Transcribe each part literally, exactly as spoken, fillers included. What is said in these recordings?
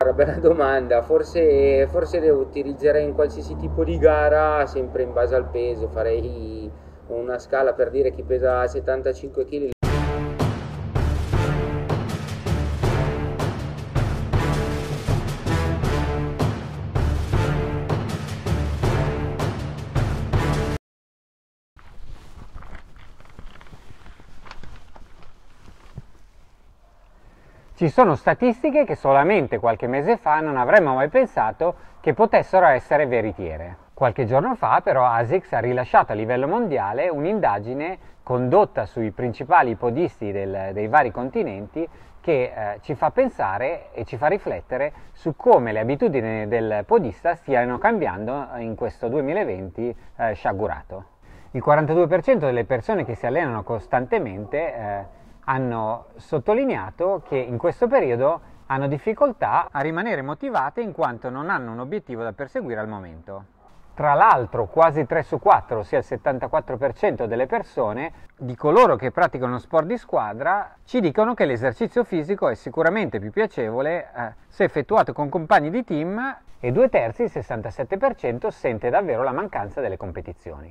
Allora, bella domanda, forse, forse le utilizzerei in qualsiasi tipo di gara, sempre in base al peso, farei una scala per dire chi pesa settantacinque chili. Ci sono statistiche che solamente qualche mese fa non avremmo mai pensato che potessero essere veritiere. Qualche giorno fa però ASICS ha rilasciato a livello mondiale un'indagine condotta sui principali podisti del, dei vari continenti che eh, ci fa pensare e ci fa riflettere su come le abitudini del podista stiano cambiando in questo duemilaventi eh, sciagurato. Il quarantadue per cento delle persone che si allenano costantemente eh, hanno sottolineato che in questo periodo hanno difficoltà a rimanere motivate in quanto non hanno un obiettivo da perseguire al momento. Tra l'altro quasi tre su quattro, ossia il settantaquattro per cento delle persone, di coloro che praticano sport di squadra, ci dicono che l'esercizio fisico è sicuramente più piacevole eh, se effettuato con compagni di team, e due terzi, il sessantasette per cento, sente davvero la mancanza delle competizioni.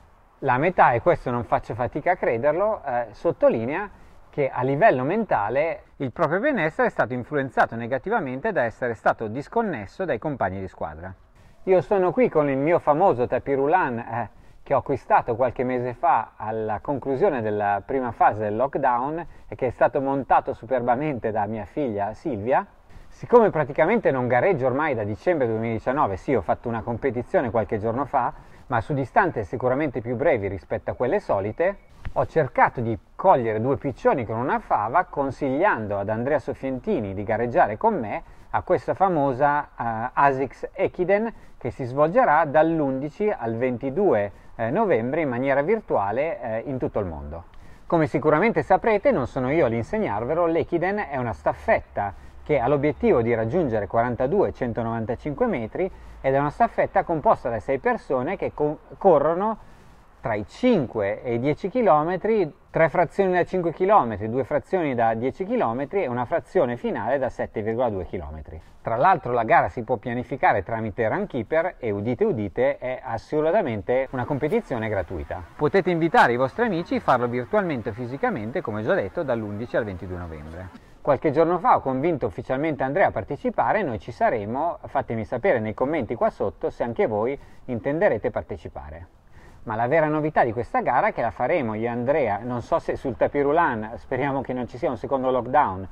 La metà, e questo non faccio fatica a crederlo, eh, sottolinea che a livello mentale il proprio benessere è stato influenzato negativamente da essere stato disconnesso dai compagni di squadra. Io sono qui con il mio famoso tapis roulant eh, che ho acquistato qualche mese fa alla conclusione della prima fase del lockdown e che è stato montato superbamente da mia figlia Silvia. Siccome praticamente non gareggio ormai da dicembre duemiladiciannove, sì, ho fatto una competizione qualche giorno fa, ma su distanze sicuramente più brevi rispetto a quelle solite, ho cercato di cogliere due piccioni con una fava, consigliando ad Andrea Soffientini di gareggiare con me a questa famosa uh, ASICS Ekiden, che si svolgerà dall'undici al ventidue eh, novembre in maniera virtuale eh, in tutto il mondo. Come sicuramente saprete, non sono io ad insegnarvelo, l'Ekiden è una staffetta che ha l'obiettivo di raggiungere quarantadue centonovantacinque metri ed è una staffetta composta da sei persone che co- corrono tra i cinque e i dieci chilometri, tre frazioni da cinque chilometri, due frazioni da dieci chilometri e una frazione finale da sette virgola due chilometri. Tra l'altro la gara si può pianificare tramite Runkeeper e, udite udite, è assolutamente una competizione gratuita. Potete invitare i vostri amici e farlo virtualmente o fisicamente, come già detto, dall'undici al ventidue novembre. Qualche giorno fa ho convinto ufficialmente Andrea a partecipare, noi ci saremo, fatemi sapere nei commenti qua sotto se anche voi intenderete partecipare. Ma la vera novità di questa gara è che la faremo io e Andrea, non so se sul tapis roulant, speriamo che non ci sia un secondo lockdown,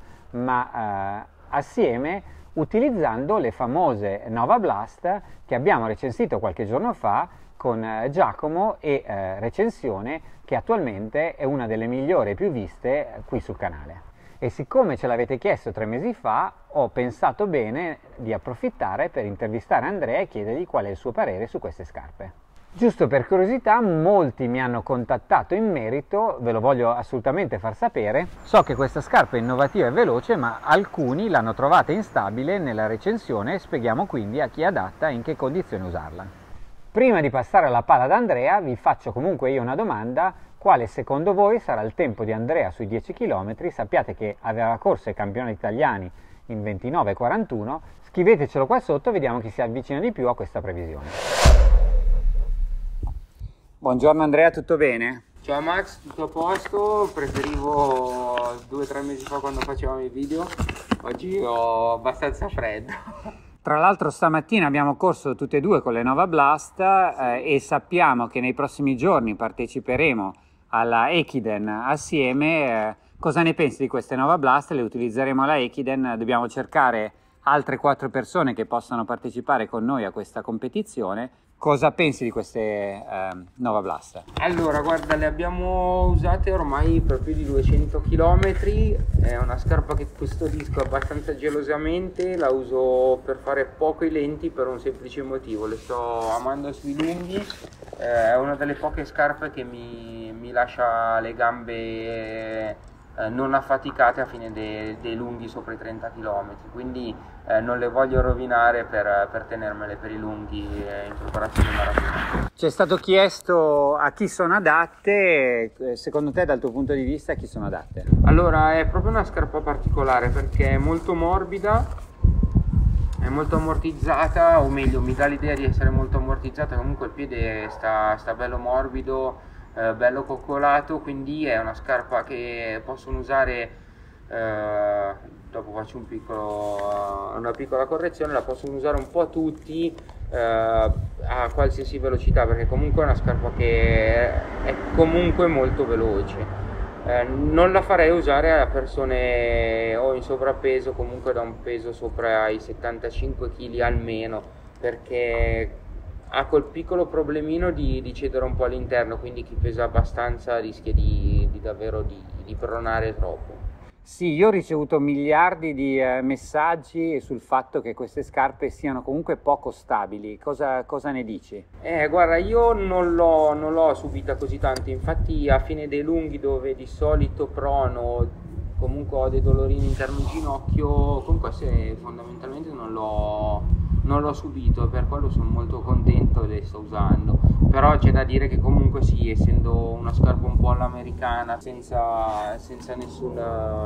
ma eh, assieme, utilizzando le famose Nova Blast che abbiamo recensito qualche giorno fa con eh, Giacomo e eh, recensione che attualmente è una delle migliori e più viste eh, qui sul canale. E siccome ce l'avete chiesto tre mesi fa, ho pensato bene di approfittare per intervistare Andrea e chiedergli qual è il suo parere su queste scarpe. Giusto per curiosità, molti mi hanno contattato in merito, ve lo voglio assolutamente far sapere. So che questa scarpa è innovativa e veloce, ma alcuni l'hanno trovata instabile nella recensione e spieghiamo quindi a chi è adatta e in che condizioni usarla. Prima di passare alla palla ad Andrea, vi faccio comunque io una domanda: quale secondo voi sarà il tempo di Andrea sui dieci chilometri? Sappiate che aveva corso ai campioni italiani in ventinove quarantuno, scrivetecelo qua sotto, vediamo chi si avvicina di più a questa previsione. Buongiorno Andrea, tutto bene? Ciao Max, tutto a posto? Preferivo due o tre mesi fa quando facevamo i video, oggi ho abbastanza freddo. Tra l'altro stamattina abbiamo corso tutte e due con le Nova Blast eh, e sappiamo che nei prossimi giorni parteciperemo alla Ekiden assieme. Eh, cosa ne pensi di queste Nova Blast? Le utilizzeremo alla Ekiden, dobbiamo cercare altre quattro persone che possano partecipare con noi a questa competizione. Cosa pensi di queste eh, Nova Blast? Allora, guarda, le abbiamo usate ormai per più di duecento chilometri, è una scarpa che custodisco abbastanza gelosamente, la uso per fare poco i lenti per un semplice motivo, le sto amando sui lunghi, eh, è una delle poche scarpe che mi, mi lascia le gambe eh, non affaticate a fine dei, dei lunghi sopra i trenta chilometri, quindi eh, non le voglio rovinare per, per tenermele per i lunghi eh, in preparazione maratona. Ci è stato chiesto a chi sono adatte, secondo te dal tuo punto di vista a chi sono adatte? Allora, è proprio una scarpa particolare perché è molto morbida, è molto ammortizzata, o meglio mi dà l'idea di essere molto ammortizzata, comunque il piede sta, sta bello morbido, eh, bello coccolato, quindi è una scarpa che possono usare, eh, dopo faccio un piccolo, una piccola correzione, la possono usare un po' tutti, eh, a qualsiasi velocità, perché comunque è una scarpa che è comunque molto veloce. Eh, non la farei usare a persone o in sovrappeso, comunque da un peso sopra i settantacinque chili almeno, perché ha quel piccolo problemino di, di cedere un po' all'interno, quindi chi pesa abbastanza rischia di, di davvero di, di pronare troppo. Sì, io ho ricevuto miliardi di eh, messaggi sul fatto che queste scarpe siano comunque poco stabili. Cosa, cosa ne dici? Eh, guarda, io non l'ho, non l'ho subita così tanto, infatti a fine dei lunghi dove di solito prono, comunque ho dei dolorini interno ginocchio, con queste fondamentalmente non l'ho, non l'ho subito, per quello sono molto contento e le sto usando. Però c'è da dire che comunque sì, essendo una scarpa un po' all'americana, senza, senza nessun,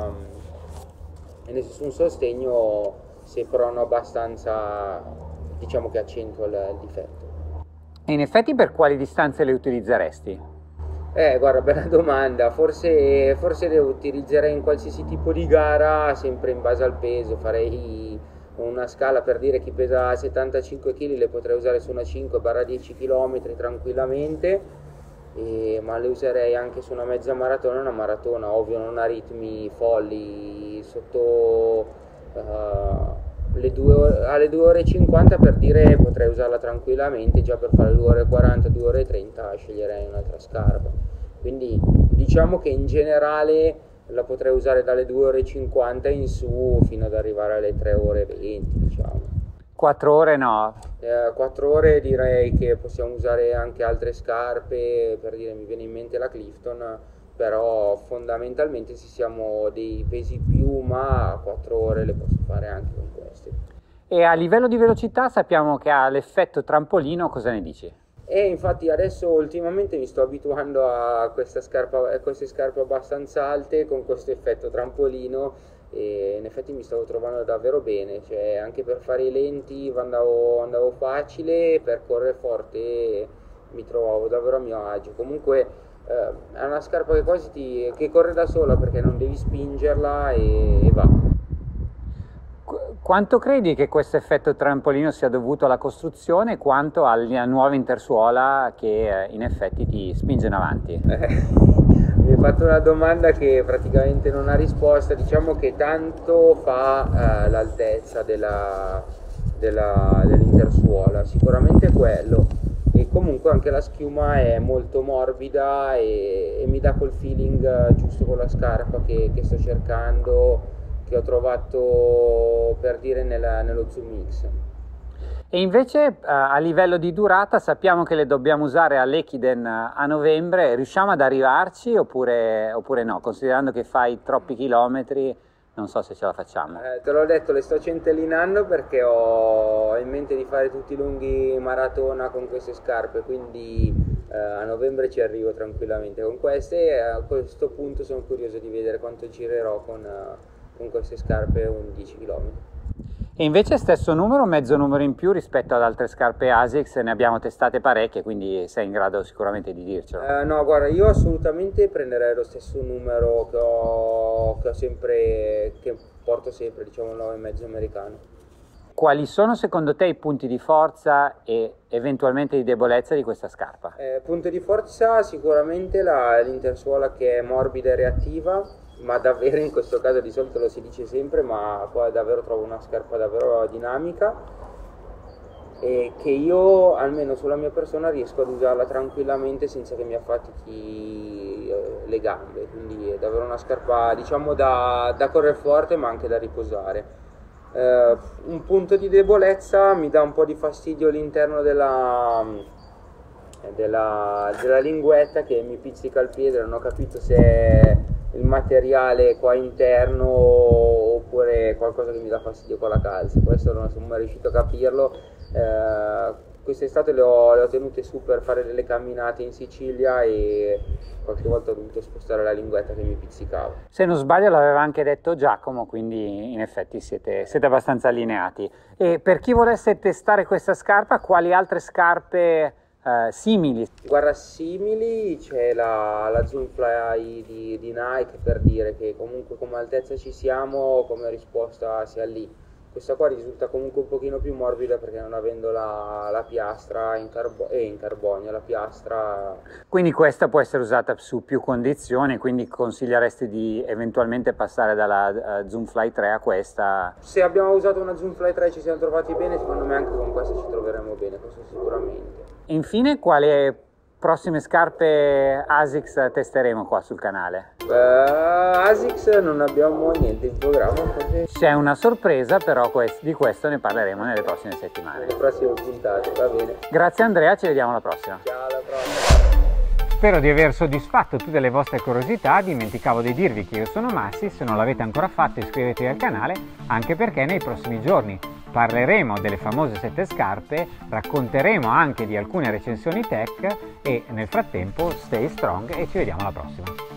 nessun sostegno, se prono abbastanza, diciamo che accentua il, il difetto. E in effetti per quali distanze le utilizzeresti? Eh, guarda, bella domanda, forse, forse le utilizzerei in qualsiasi tipo di gara, sempre in base al peso, farei una scala per dire chi pesa settantacinque chili le potrei usare su una cinque dieci chilometri tranquillamente, e, ma le userei anche su una mezza maratona e una maratona, ovvio non a ritmi folli, sotto uh, le due, alle due ore e cinquanta per dire potrei usarla tranquillamente, già per fare due ore e quaranta, due ore e trenta sceglierei un'altra scarpa, quindi diciamo che in generale la potrei usare dalle due ore e cinquanta in su fino ad arrivare alle tre ore e venti, diciamo. quattro ore no? Eh, quattro ore direi che possiamo usare anche altre scarpe, per dire mi viene in mente la Clifton, però fondamentalmente se siamo dei pesi più, ma quattro ore le posso fare anche con queste. E a livello di velocità sappiamo che ha l'effetto trampolino, cosa ne dici? E infatti adesso ultimamente mi sto abituando a, questa scarpa, a queste scarpe abbastanza alte con questo effetto trampolino, e in effetti mi stavo trovando davvero bene, cioè anche per fare i lenti andavo, andavo facile, per correre forte mi trovavo davvero a mio agio. Comunque eh, è una scarpa che quasi ti, che corre da sola, perché non devi spingerla e, e va. Quanto credi che questo effetto trampolino sia dovuto alla costruzione, quanto alla nuova intersuola che in effetti ti spinge in avanti? Mi hai fatto una domanda che praticamente non ha risposta. Diciamo che tanto fa eh, l'altezza della, della, dell'intersuola, sicuramente quello, e comunque anche la schiuma è molto morbida e, e mi dà quel feeling giusto con la scarpa che, che sto cercando, che ho trovato per dire nella, nello Zoom X. E invece uh, a livello di durata sappiamo che le dobbiamo usare all'Ekiden a novembre, riusciamo ad arrivarci oppure, oppure no? Considerando che fai troppi chilometri, non so se ce la facciamo. Eh, te l'ho detto, le sto centellinando perché ho in mente di fare tutti i lunghi maratona con queste scarpe, quindi eh, a novembre ci arrivo tranquillamente con queste, e a questo punto sono curioso di vedere quanto girerò con... Uh, con queste scarpe undici chilometri. E invece stesso numero o mezzo numero in più rispetto ad altre scarpe Asics? Ne abbiamo testate parecchie, quindi sei in grado sicuramente di dircelo. Eh, no, guarda, io assolutamente prenderei lo stesso numero che ho, che ho sempre, che porto sempre, diciamo il nove e mezzo americano. Quali sono secondo te i punti di forza e eventualmente di debolezza di questa scarpa? Eh, punto di forza sicuramente la, l'intersuola che è morbida e reattiva, ma davvero in questo caso di solito lo si dice sempre, ma qua davvero trovo una scarpa davvero dinamica e che io almeno sulla mia persona riesco ad usarla tranquillamente senza che mi affatichi le gambe, quindi è davvero una scarpa diciamo da, da correre forte ma anche da riposare. Uh, un punto di debolezza, mi dà un po' di fastidio all'interno della, della, della linguetta che mi pizzica il piede, non ho capito se è il materiale qua interno oppure qualcosa che mi dà fastidio con la calza, questo non sono mai riuscito a capirlo. Uh, quest'estate le ho, le ho tenute su per fare delle camminate in Sicilia e qualche volta ho dovuto spostare la linguetta che mi pizzicava. Se non sbaglio l'aveva anche detto Giacomo, quindi in effetti siete, siete abbastanza allineati. E per chi volesse testare questa scarpa, quali altre scarpe Uh, simili? Guarda, simili c'è la, la Zoomfly di, di Nike, per dire che comunque come altezza ci siamo, come risposta sia lì. Questa qua risulta comunque un pochino più morbida perché non avendo la, la piastra in, carbo- eh, in carbonio, la piastra... Quindi questa può essere usata su più condizioni, quindi consiglieresti di eventualmente passare dalla uh, Zoomfly tre a questa? Se abbiamo usato una Zoomfly tre e ci siamo trovati bene, secondo me anche con questa ci troveremo bene, questo sicuramente. Infine, quali prossime scarpe ASICS testeremo qua sul canale? Uh, ASICS non abbiamo niente in programma. Perché... C'è una sorpresa, però quest- di questo ne parleremo nelle prossime settimane. Nelle prossime puntate, va bene. Grazie Andrea, ci vediamo alla prossima. Ciao, alla prossima. Spero di aver soddisfatto tutte le vostre curiosità. Dimenticavo di dirvi che io sono Massi, se non l'avete ancora fatto iscrivetevi al canale, anche perché nei prossimi giorni parleremo delle famose sette scarpe, racconteremo anche di alcune recensioni tech e nel frattempo stay strong e ci vediamo alla prossima.